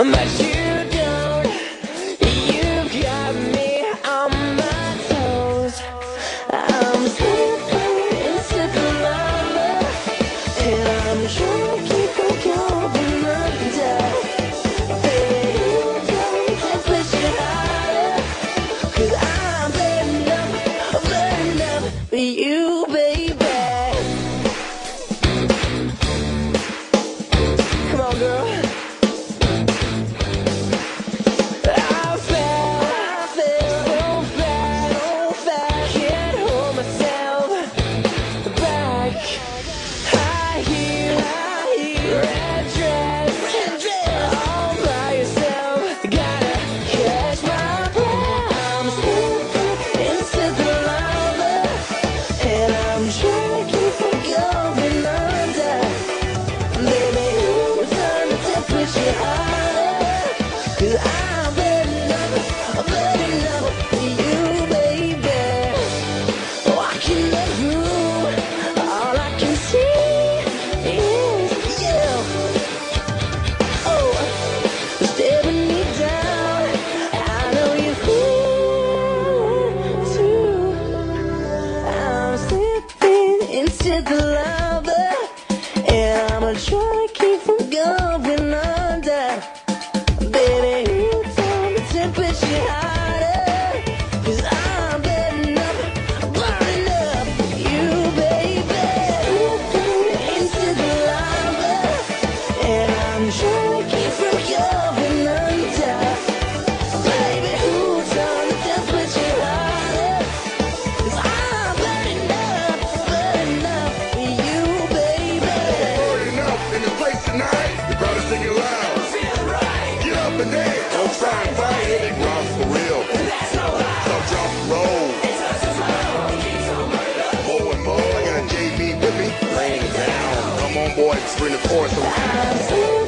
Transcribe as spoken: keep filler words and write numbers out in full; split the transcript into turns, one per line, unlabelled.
but you don't. You got me on my toes. I'm slipping into the lava, and I'm trying to keep from going under. Baby, you don't just push it harder, 'cause I'm burning up, burning up for you, baby. Come on, girl. Into the lava, and I'ma try to keep from going under. Baby, you tell me to push it harder, 'cause I'm burning up, burning up you, baby. Into the lava, and I'm trying to keep from going under. Baby, who told me to push it harder, 'cause I'm burning up, burning up for you, baby.
Burning up in the place tonight. You better sing it loud.
Feel right.
Get up and dance. Don't try and fight it. It grounds for real.
That's no lie.
Stop, drop, and roll.
It's us as well. Keeps on murder.
More and more. I got J B with me.
Laying it down.
Come on, boys. Bring the chorus.
I'm